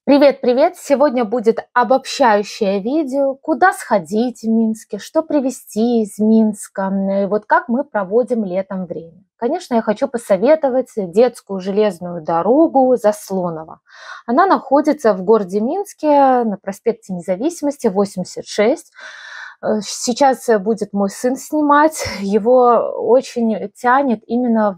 Привет, привет! Сегодня будет обобщающее видео, куда сходить в Минске, что привезти из Минска, и вот как мы проводим летом время. Конечно, я хочу посоветовать детскую железную дорогу Заслонова. Она находится в городе Минске на проспекте Независимости, 86. Сейчас будет мой сын снимать. Его очень тянет именно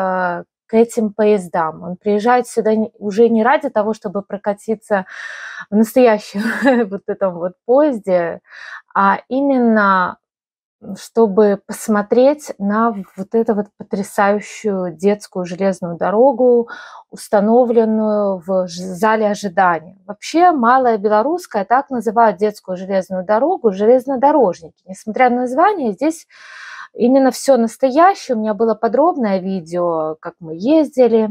к этим поездам. Он приезжает сюда уже не ради того, чтобы прокатиться в настоящем вот этом вот поезде, а именно чтобы посмотреть на вот эту вот потрясающую детскую железную дорогу, установленную в зале ожидания. Вообще Малая Белорусская так называют детскую железную дорогу железнодорожники. Несмотря на название, здесь именно все настоящее. У меня было подробное видео, как мы ездили.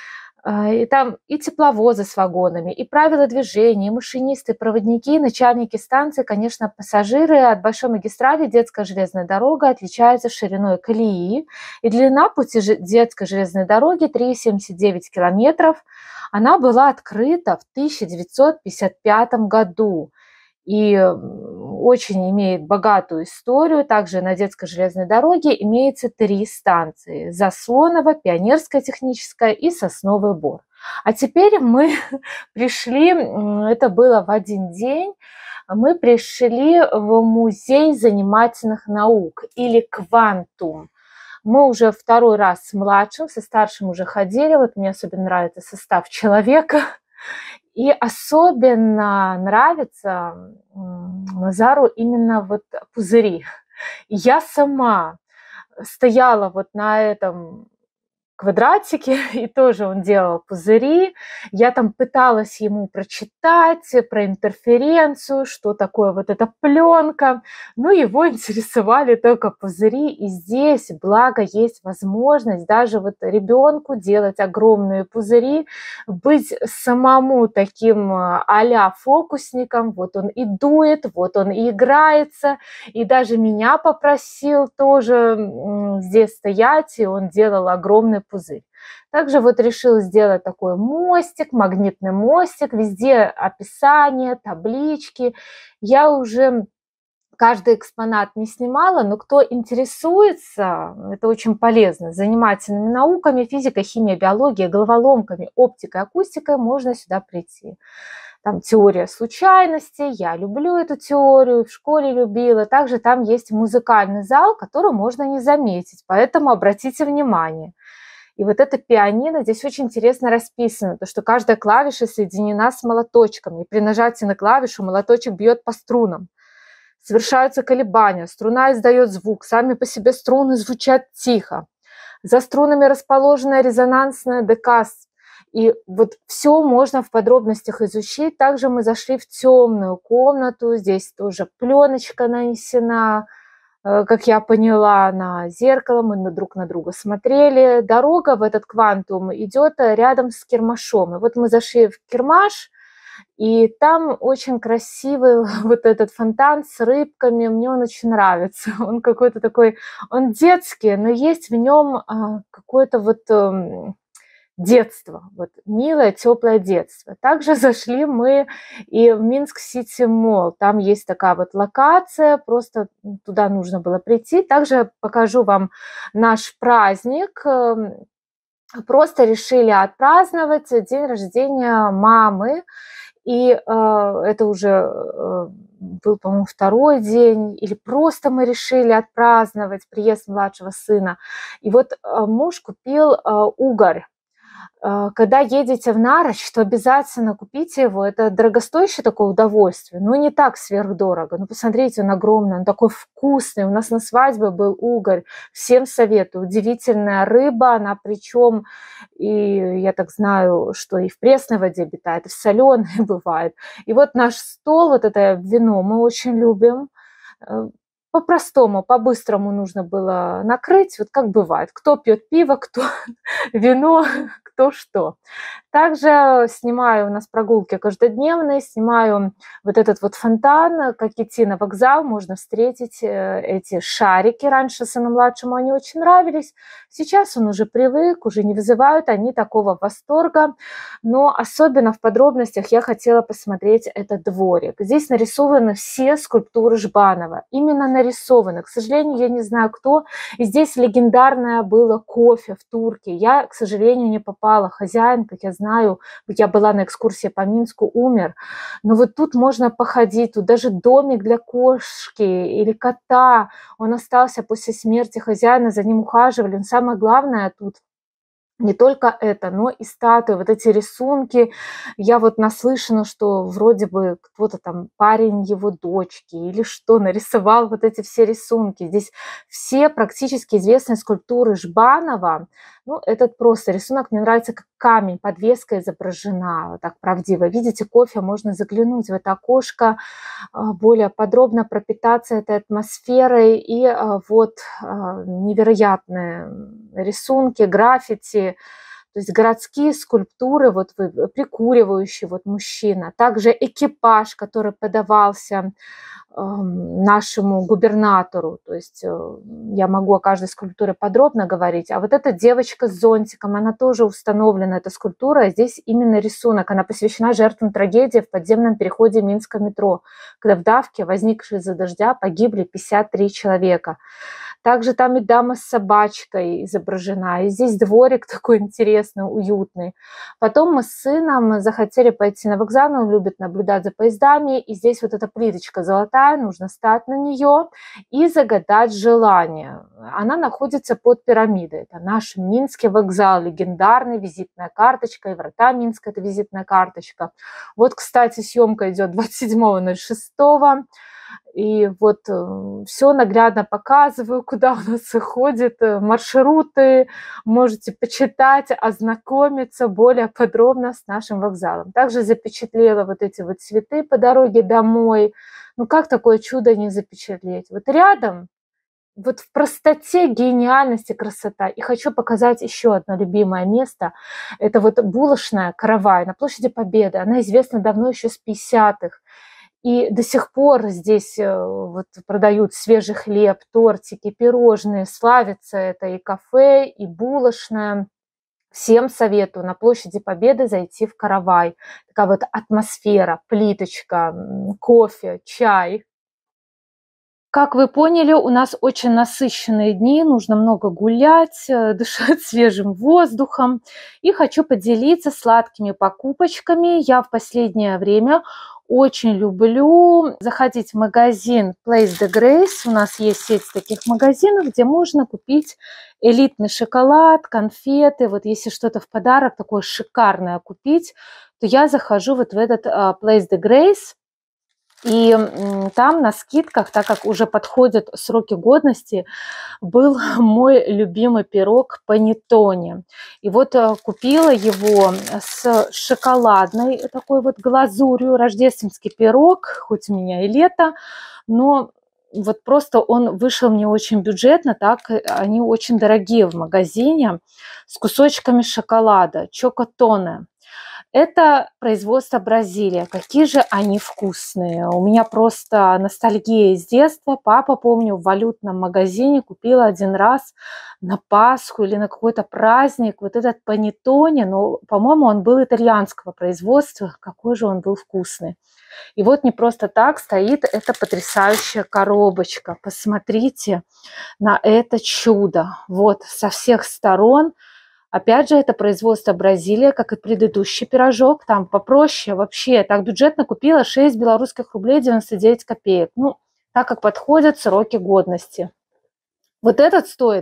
И там и тепловозы с вагонами, и правила движения, и машинисты, проводники, начальники станции, конечно, пассажиры. От большой магистрали детская железная дорога отличается шириной колеи. И длина пути детской железной дороги 3,79 километров. Она была открыта в 1955 году и очень имеет богатую историю. Также на детской железной дороге имеется 3 станции: Заслоново, Пионерская техническая и Сосновый Бор. А теперь мы пришли, это было в один день, мы пришли в музей занимательных наук или Квантум. Мы уже второй раз с младшим, со старшим уже ходили. Вот мне особенно нравится состав человека. И особенно нравится Назару именно вот пузыри. Я сама стояла вот на этом квадратике, и тоже он делал пузыри. Я там пыталась ему прочитать про интерференцию, что такое вот эта пленка. Но его интересовали только пузыри. И здесь, благо, есть возможность даже вот ребенку делать огромные пузыри, быть самому таким а-ля фокусником. Вот он и дует, вот он и играется. И даже меня попросил тоже здесь стоять, и он делал огромный пузырь. Также вот решил сделать такой мостик, магнитный мостик, везде описание, таблички. Я уже каждый экспонат не снимала, но кто интересуется, это очень полезно, занимательными науками, физикой, химией, биологией, головоломками, оптикой, акустикой, можно сюда прийти. Там теория случайности, я люблю эту теорию, в школе любила. Также там есть музыкальный зал, который можно не заметить, поэтому обратите внимание. И вот это пианино здесь очень интересно расписано, то что каждая клавиша соединена с молоточками. И при нажатии на клавишу молоточек бьет по струнам. Совершаются колебания, струна издает звук, сами по себе струны звучат тихо. За струнами расположена резонансная ДК. И вот все можно в подробностях изучить. Также мы зашли в темную комнату, здесь тоже пленочка нанесена, как я поняла, на зеркало, мы друг на друга смотрели. Дорога в этот квантум идет рядом с Кермашом. И вот мы зашли в Кермаш, и там очень красивый вот этот фонтан с рыбками. Мне он очень нравится. Он какой-то такой, он детский, но есть в нем какое-то вот детство, вот милое, теплое детство. Также зашли мы и в Минск-Сити Молл. Там есть такая вот локация, просто туда нужно было прийти. Также покажу вам наш праздник. Просто решили отпраздновать день рождения мамы. И это уже был, по-моему, второй день, или просто мы решили отпраздновать приезд младшего сына. И вот муж купил угорь. Когда едете в Нарочь, то обязательно купите его. Это дорогостоящее такое удовольствие, но не так сверхдорого. Ну, посмотрите, он огромный, он такой вкусный. У нас на свадьбе был угорь. Всем советую. Удивительная рыба, она причем, и я так знаю, что и в пресной воде обитает, и в соленой бывает. И вот наш стол, вот это вино мы очень любим. по-простому, по-быстрому нужно было накрыть, вот как бывает. Кто пьет пиво, кто вино, кто что. Также снимаю, у нас прогулки каждодневные, снимаю вот этот вот фонтан, как идти на вокзал, можно встретить эти шарики. Раньше сыну младшему они очень нравились, сейчас он уже привык, уже не вызывают они такого восторга. Но особенно в подробностях я хотела посмотреть этот дворик. Здесь нарисованы все скульптуры Жбанова, именно нарисованы. К сожалению, я не знаю кто. И здесь легендарное было кофе в турке. Я, к сожалению, не попала. Хозяин, как я знаю, я была на экскурсии по Минску, умер. Но вот тут можно походить, тут даже домик для кошки или кота. Он остался после смерти хозяина, за ним ухаживали. Но самое главное тут не только это, но и статуи, вот эти рисунки. Я вот наслышана, что вроде бы кто-то там, парень его дочки или что, нарисовал вот эти все рисунки. Здесь все практически известные скульптуры Жбанова. Ну, этот просто рисунок мне нравится, как камень, подвеска изображена, вот так правдиво. Видите, кофе, можно заглянуть в это окошко, более подробно пропитаться этой атмосферой. И вот невероятные рисунки, граффити, то есть городские скульптуры, вот прикуривающий вот мужчина. Также экипаж, который подавался нашему губернатору. То есть я могу о каждой скульптуре подробно говорить. А вот эта девочка с зонтиком, она тоже установлена, эта скульптура. А здесь именно рисунок. Она посвящена жертвам трагедии в подземном переходе Минска метро, когда в давке, возникшей из-за дождя, погибли 53 человека. Также там и дама с собачкой изображена. И здесь дворик такой интересный, уютный. Потом мы с сыном захотели пойти на вокзал, он любит наблюдать за поездами. И здесь вот эта плиточка золотая, нужно встать на нее и загадать желание. Она находится под пирамидой. Это наш Минский вокзал, легендарный, визитная карточка. И врата Минска – это визитная карточка. Вот, кстати, съемка идет 27.06. И вот все наглядно показываю, куда у нас ходят маршруты. Можете почитать, ознакомиться более подробно с нашим вокзалом. Также запечатлела вот эти вот цветы по дороге домой. Ну как такое чудо не запечатлеть? Вот рядом, вот в простоте, гениальности, красота. И хочу показать еще одно любимое место. Это вот булочная «Каравай» на площади Победы. Она известна давно, еще с 50-х. И до сих пор здесь вот продают свежий хлеб, тортики, пирожные. Славится это и кафе, и булочная. Всем советую на площади Победы зайти в «Каравай». Такая вот атмосфера, плиточка, кофе, чай. Как вы поняли, у нас очень насыщенные дни, нужно много гулять, дышать свежим воздухом. И хочу поделиться сладкими покупочками. Я в последнее время очень люблю заходить в магазин Place de Grace. У нас есть сеть таких магазинов, где можно купить элитный шоколад, конфеты. Вот если что-то в подарок такое шикарное купить, то я захожу вот в этот Place de Grace. И там на скидках, так как уже подходят сроки годности, был мой любимый пирог панеттоне. И вот купила его с шоколадной такой вот глазурью. Рождественский пирог, хоть у меня и лето, но вот просто он вышел мне очень бюджетно, так они очень дорогие в магазине, с кусочками шоколада, чокотоне. Это производство Бразилия. Какие же они вкусные. У меня просто ностальгия из детства. Папа, помню, в валютном магазине купил один раз на Пасху или на какой-то праздник вот этот панеттоне. Но, по-моему, он был итальянского производства. Какой же он был вкусный. И вот не просто так стоит эта потрясающая коробочка. Посмотрите на это чудо. Вот со всех сторон. Опять же, это производство Бразилия, как и предыдущий пирожок. Там попроще вообще. Так бюджетно купила 6 белорусских рублей 99 копеек. Ну, так как подходят сроки годности. Вот этот стоит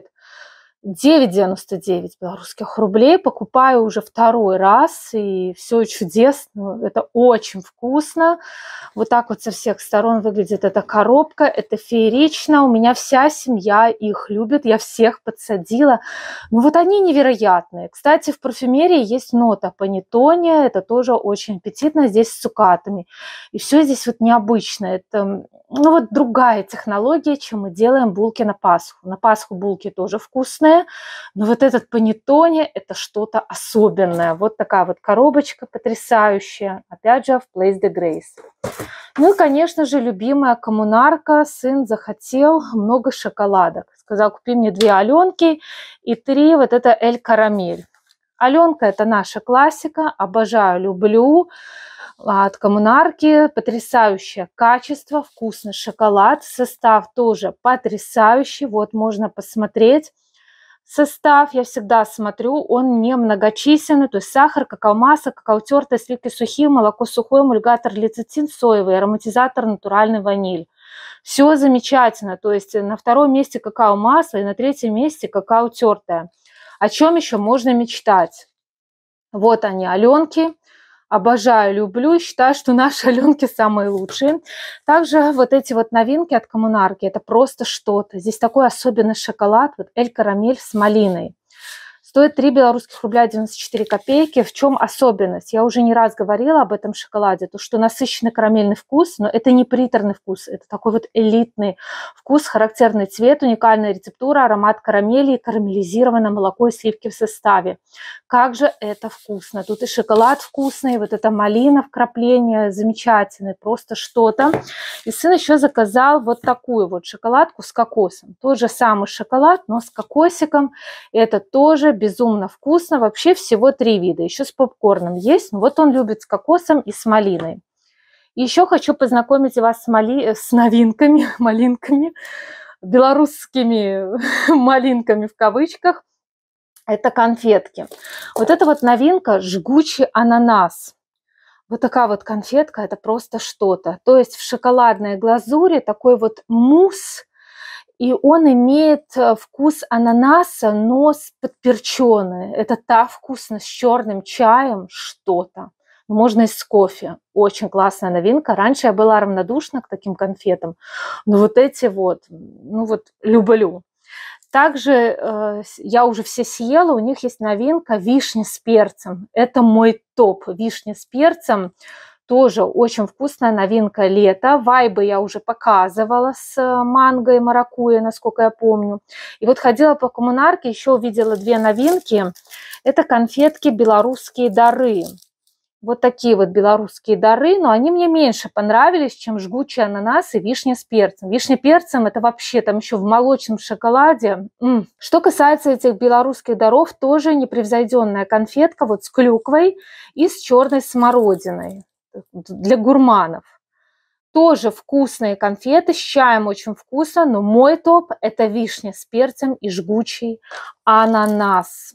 9,99 белорусских рублей. Покупаю уже второй раз, и все чудесно. Это очень вкусно. Вот так вот со всех сторон выглядит эта коробка. Это феерично. У меня вся семья их любит. Я всех подсадила. Ну вот они невероятные. Кстати, в парфюмерии есть нота панеттоне. Это тоже очень аппетитно. Здесь с цукатами. И все здесь вот необычно. Это ну вот другая технология, чем мы делаем булки на Пасху. На Пасху булки тоже вкусные, но вот этот панеттоне – это что-то особенное. Вот такая вот коробочка потрясающая. Опять же, в Place de Grace. Ну и, конечно же, любимая коммунарка. Сын захотел много шоколадок. Сказал, купи мне 2 Аленки и 3 вот это Эль Карамель. Аленка – это наша классика. Обожаю, люблю. От коммунарки потрясающее качество, вкусный шоколад. Состав тоже потрясающий. Вот можно посмотреть. Состав я всегда смотрю, он не многочисленный, то есть сахар, какао-масса, какао тертое, сливки сухие, молоко сухое, эмульгатор лецитин соевый, ароматизатор натуральный ваниль. Все замечательно, то есть на 2-м месте какао-масло и на 3-м месте какао тертое. О чем еще можно мечтать? Вот они, Аленки. Обожаю, люблю и считаю, что наши Аленки самые лучшие. Также вот эти вот новинки от коммунарки, это просто что-то. Здесь такой особенный шоколад, вот Эль Карамель с малиной. Стоит 3 белорусских рубля 94 копейки. В чем особенность? Я уже не раз говорила об этом шоколаде. То, что насыщенный карамельный вкус, но это не приторный вкус. Это такой вот элитный вкус, характерный цвет, уникальная рецептура, аромат карамели и карамелизированное молоко и сливки в составе. Как же это вкусно. Тут и шоколад вкусный, вот эта малина вкрапление замечательное, просто что-то. И сын еще заказал вот такую вот шоколадку с кокосом. Тот же самый шоколад, но с кокосиком. Это тоже безумно вкусно. Вообще всего 3 вида. Еще с попкорном есть. Но вот он любит с кокосом и с малиной. И еще хочу познакомить вас с новинками, малинками, белорусскими малинками в кавычках. Это конфетки. Вот это вот новинка жгучий ананас. Вот такая вот конфетка, это просто что-то. То есть в шоколадной глазури такой вот мусс, и он имеет вкус ананаса, но подперченный. Это та вкусность с черным чаем, что-то. Можно и с кофе. Очень классная новинка. Раньше я была равнодушна к таким конфетам, но вот эти вот, ну вот люблю. Также я уже все съела, у них есть новинка вишня с перцем. Это мой топ. Вишня с перцем тоже очень вкусная новинка лета. Вайбы я уже показывала с манго и маракуйей, насколько я помню. И вот ходила по коммунарке, еще увидела 2 новинки. Это конфетки «Белорусские дары». Вот такие вот белорусские дары, но они мне меньше понравились, чем жгучий ананас и вишня с перцем. Вишня перцем – это вообще там еще в молочном шоколаде. Что касается этих белорусских даров, тоже непревзойденная конфетка вот с клюквой и с черной смородиной для гурманов. Тоже вкусные конфеты, с чаем очень вкусно, но мой топ – это вишня с перцем и жгучий ананас.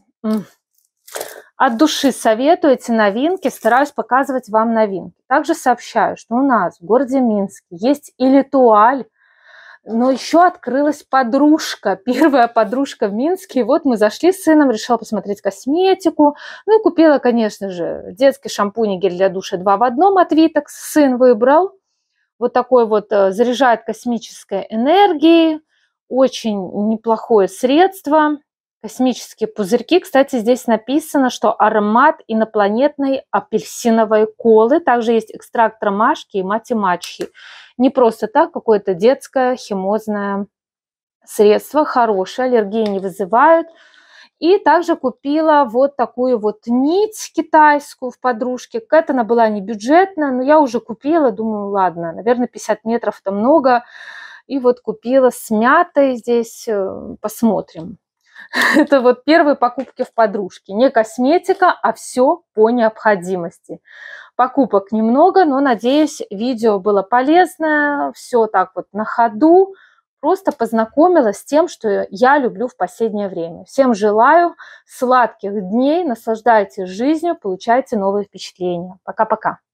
От души советую эти новинки, стараюсь показывать вам новинки. Также сообщаю, что у нас в городе Минске есть и Летуаль, но еще открылась подружка, первая подружка в Минске. И вот мы зашли с сыном, решила посмотреть косметику. Ну и купила, конечно же, детский шампунь и гель для душа 2 в 1 от Vitex. Сын выбрал. Вот такой вот заряжает космической энергией. Очень неплохое средство. Космические пузырьки. Кстати, здесь написано, что аромат инопланетной апельсиновой колы. Также есть экстракт ромашки и мати-мачхи. Не просто так, какое-то детское химозное средство. Хорошее, аллергии не вызывают. И также купила вот такую вот нить китайскую в подружке. Какая-то она была не бюджетная, но я уже купила. Думаю, ладно, наверное, 50 метров это много. И вот купила с мятой здесь. Посмотрим. Это вот первые покупки в подружке. Не косметика, а все по необходимости. Покупок немного, но, надеюсь, видео было полезное. Все так вот на ходу. Просто познакомилась с тем, что я люблю в последнее время. Всем желаю сладких дней, наслаждайтесь жизнью, получайте новые впечатления. Пока-пока.